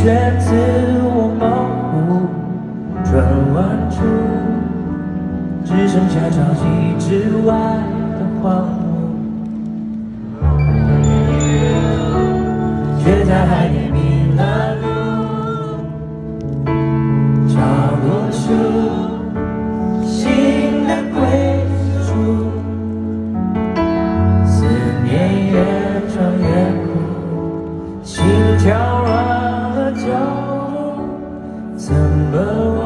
却自我模糊，转弯处只剩下潮汐之外的荒芜，却在海底迷了路，找不出新的归宿，思念越长越苦，心跳乱了脚步，怎么